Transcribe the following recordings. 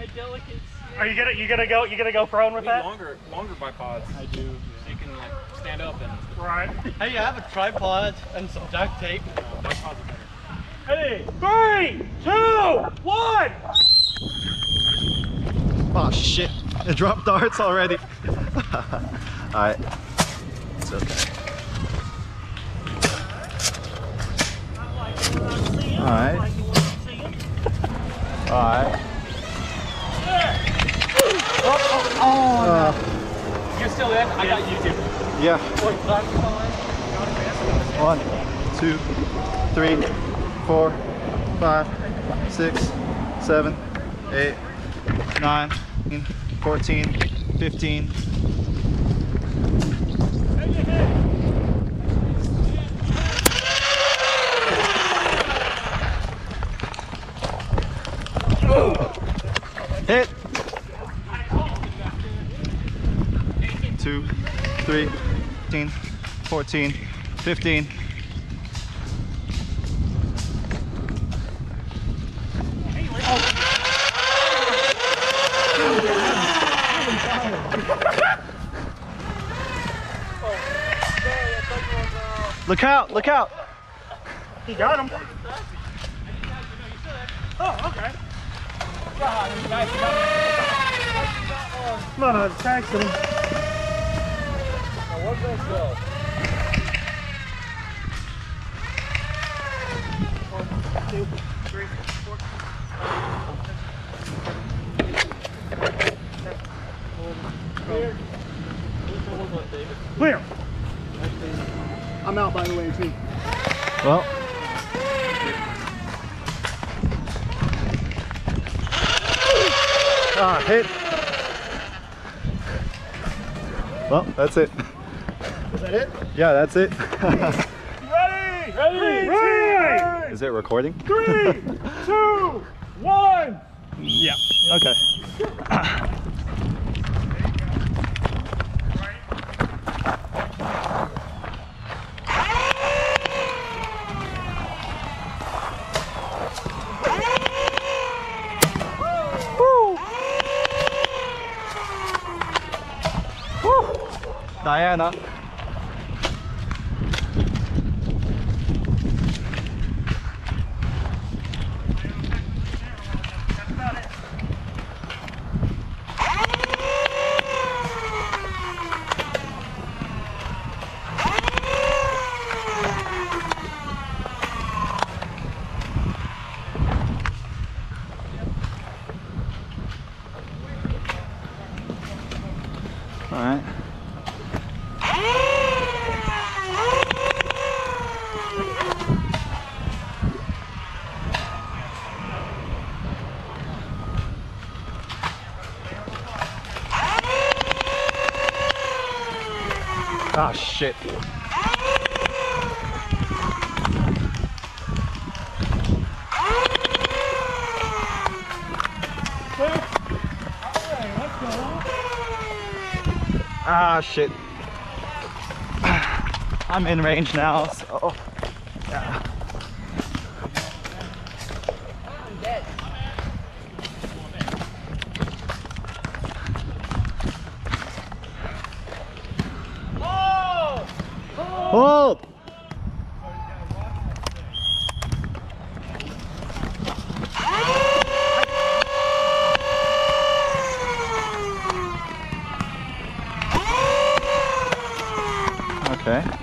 My delicate. Are you gonna go prone with that? Longer bipods. I do. So you can like stand up and. Right. Hey, I have a tripod and some duct tape. Bipods are better. Hey, 3, 2, 1. Oh shit, it dropped darts already. Alright, it's okay. Alright. Alright. You're still in? I got YouTube. Yeah. 1, 2, 3, 4, 5, 6, 7, 8, 9, 14, 15. Hit. 2, 3, 14, 15. Look out, look out. He got him. Oh, okay. Come on, thanks to him. Now, where's that go? 1, 2, 3, 4. Clear. I'm out, by the way, too. Well. Ah, hit. Well, that's it. Is that it? Yeah, that's it. Ready? Ready? Is it recording? 3, 2, 1. Yeah. Okay. Diana. All right. Ah, shit. Ah, shit. I'm in range now, so yeah. I'm dead. Hold! Okay.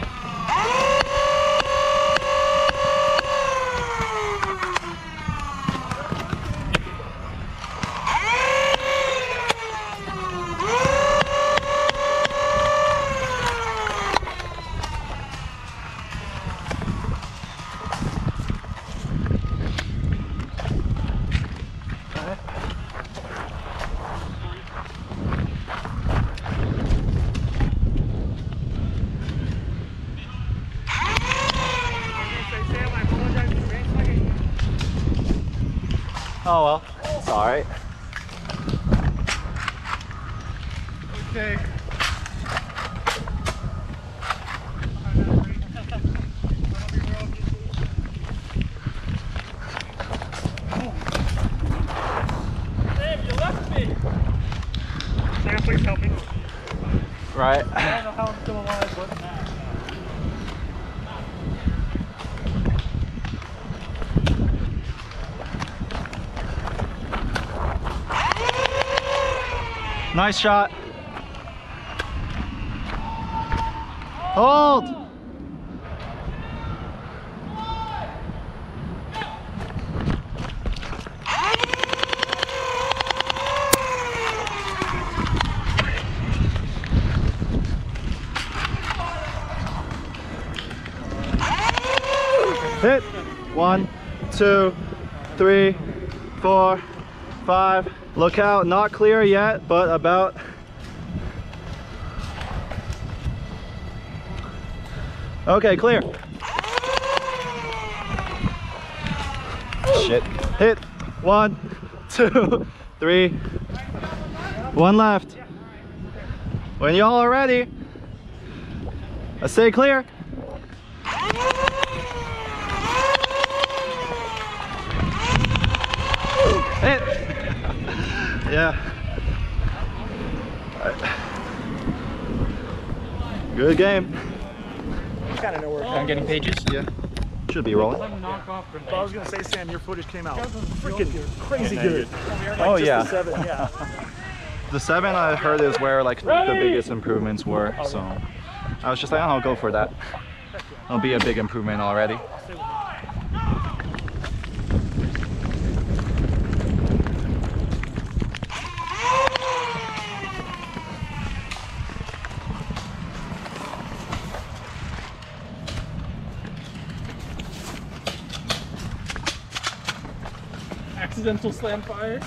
Oh well, it's alright. Okay. Right? I don't know how I'm still alive, but Nice shot. Hold. Hit. 1, 2, 3, 4, 5. Look out, not clear yet, but about. Okay, clear. Shit. Hit. 1, 2, 3. 1 left. When y'all are ready, I say clear. Hit. Yeah. Good game. kind of know where it I'm getting pages. Yeah. Should be rolling. I was gonna say, Sam, your footage came out freaking crazy good. Like Oh just yeah. The 7, yeah. The 7 I heard is where like the biggest improvements were. So I was just like, oh, I'll go for that. It'll be a big improvement already. Accidental slam fire.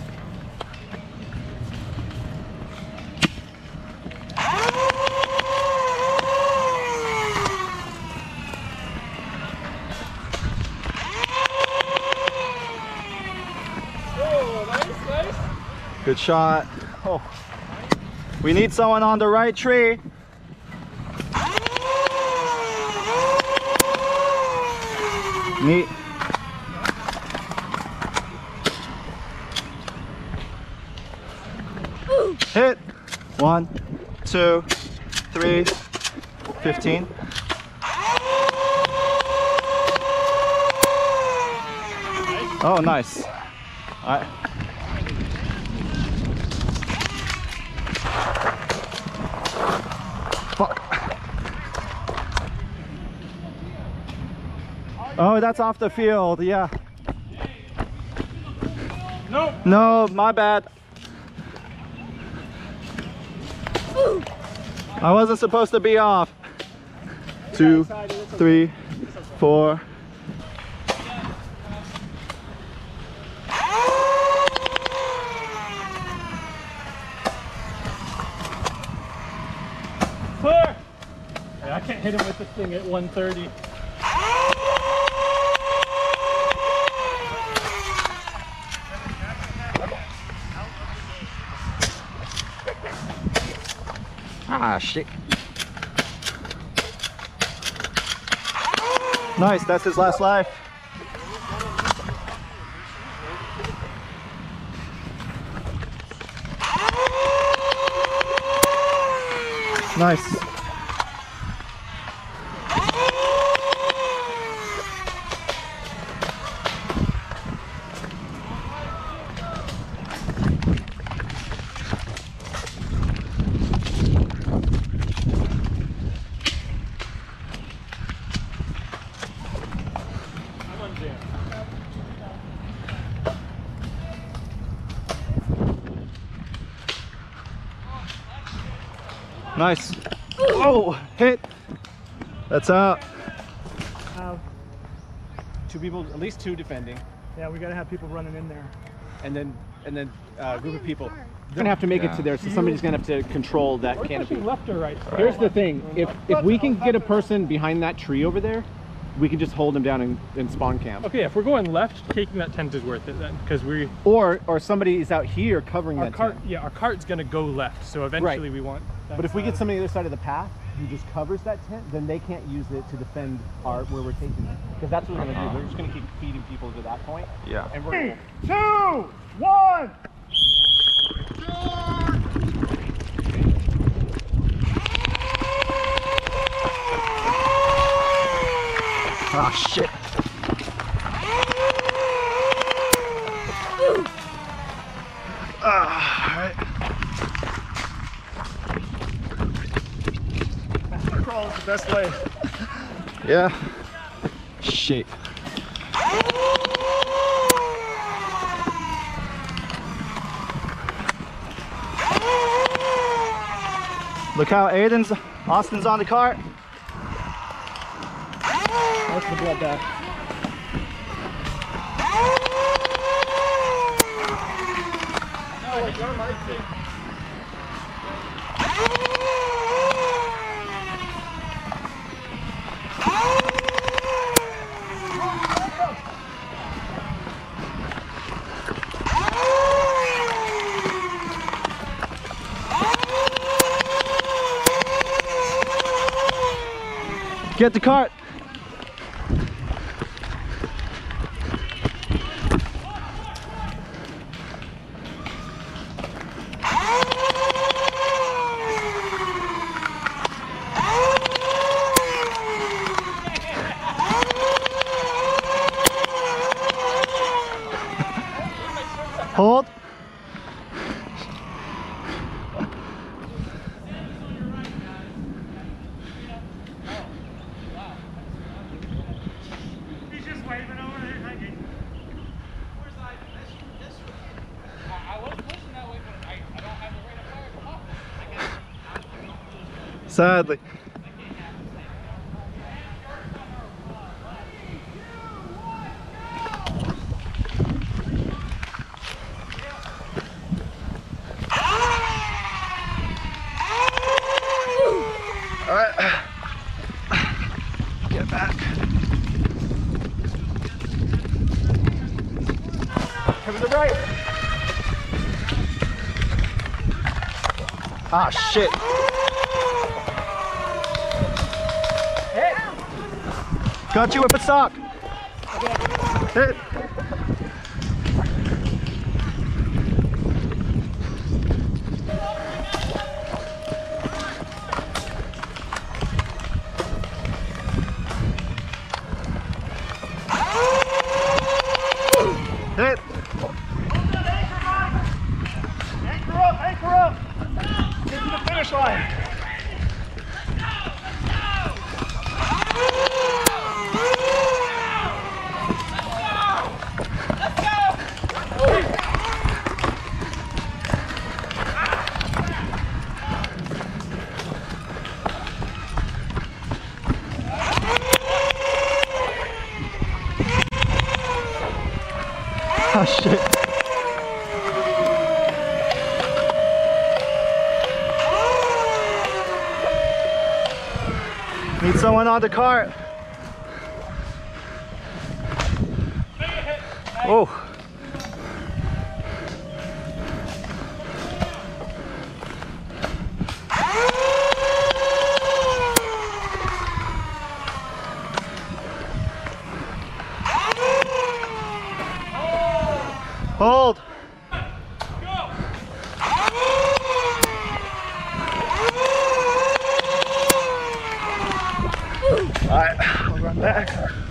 Oh, nice, nice. Good shot. Oh. We need someone on the right tree. Neat. Hit. 1, 2, 3, 15. Oh, nice. All right. Fuck. Oh, that's off the field. Yeah. Nope. No, my bad. I wasn't supposed to be off. 2, 3, 4. Clear. Hey, I can't hit him with this thing at 130. Ah, shit. Nice, that's his last life. Nice. Nice. Oh, hit. That's out. Two people, at least two defending, Yeah, we gotta have people running in there. and then a group of people. They're gonna have to make it to there, so somebody's gonna have to control that canopy. Left or right? Here's the thing: if we can get a person behind that tree over there, we can just hold them down and spawn camp. Okay, if we're going left, taking that tent is worth it then, because we Or somebody is out here covering our that cart. tent. Yeah, our cart's gonna go left, so eventually Right. we want. That But if we get side. somebody on the other side of the path who just covers that tent, then they can't use it to defend where we're taking them. Because that's what we're gonna do. We're just gonna keep feeding people to that point. Yeah. And we're 2, 1. shit. Alright. Crawl is the best way. Yeah. Shit. Look how Austin's on the cart. That's the blood bath. Get the cart. Hold. He's just waving over there. I was pushing that way, but I don't have the right to fire. Sadly. Alright. Get back. Cover the right. Ah, shit. Got you with a sock. Hit. Hit. Anchor up, anchor up. Get to the finish line. Oh shit. Need someone on the cart. Oh. Hold. Alright, I'll run back.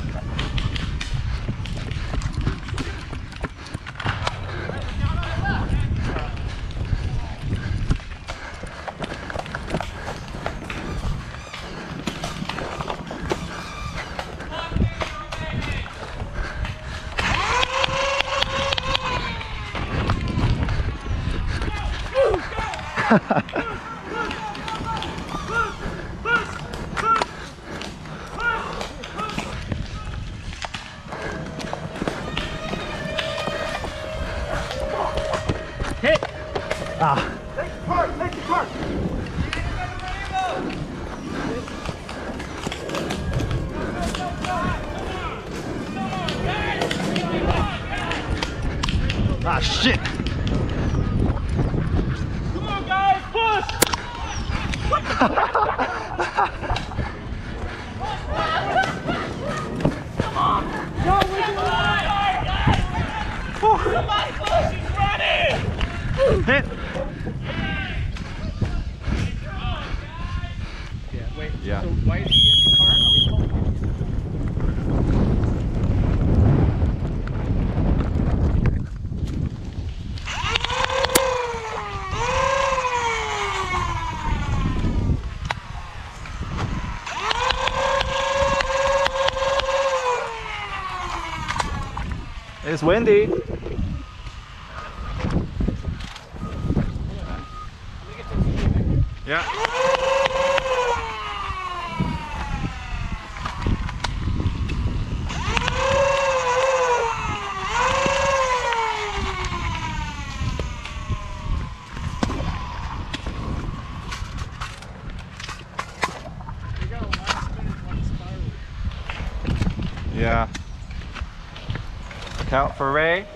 Hit. Ah. Take the cart, take the cart. Ah, shit. Come on, guys, push. Come on. Go with it. Somebody push, he's running. Hit. Yeah, wait. Yeah. So why is he in the car? Are we calling him? It's windy. Yeah. Yeah. Look out for Ray.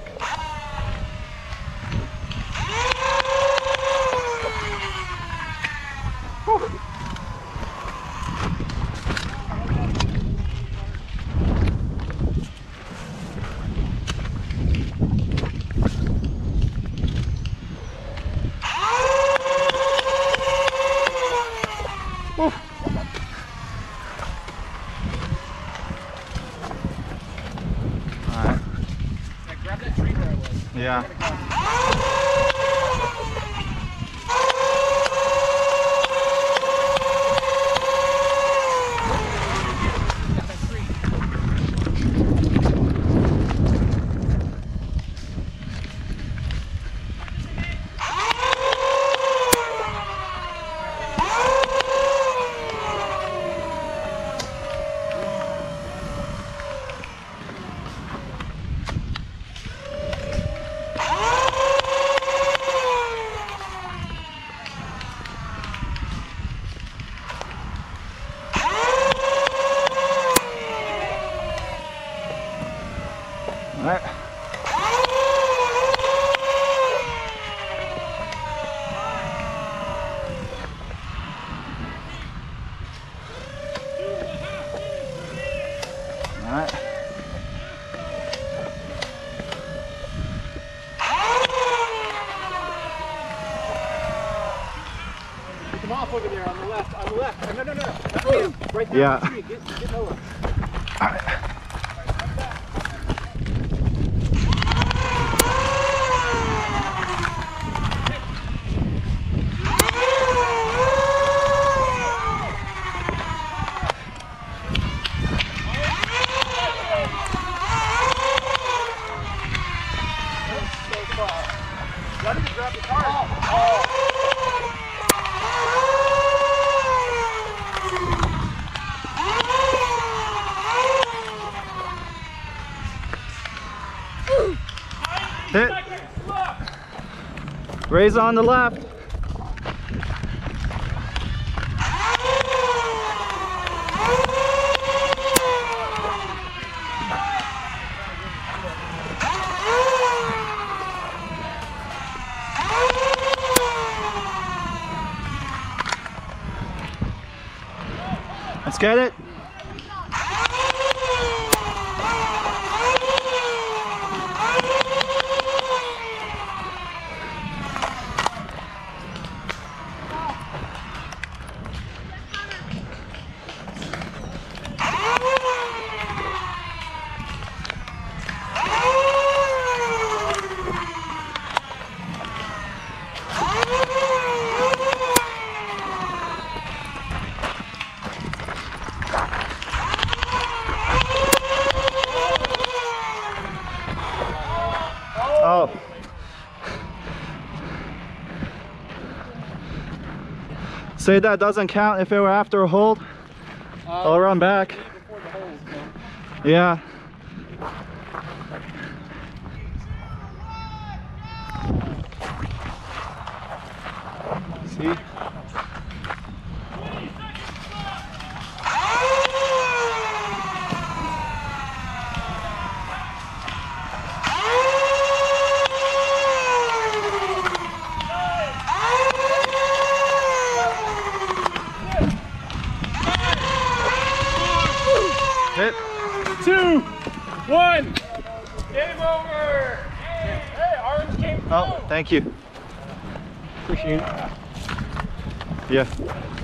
Grab that tree where I was. Yeah. All right. All right. Come off over there on the left. On the left. No. Right there on the tree. Get Noah. All right. Ready to grab the card. Hit. Raise on the left. Let's get it. Oh. Say that doesn't count if it were after a hold. I'll run back. Yeah. See? Hit. 2, 1. Game over! Hey, orange came through! Oh, thank you. Appreciate it. Yeah.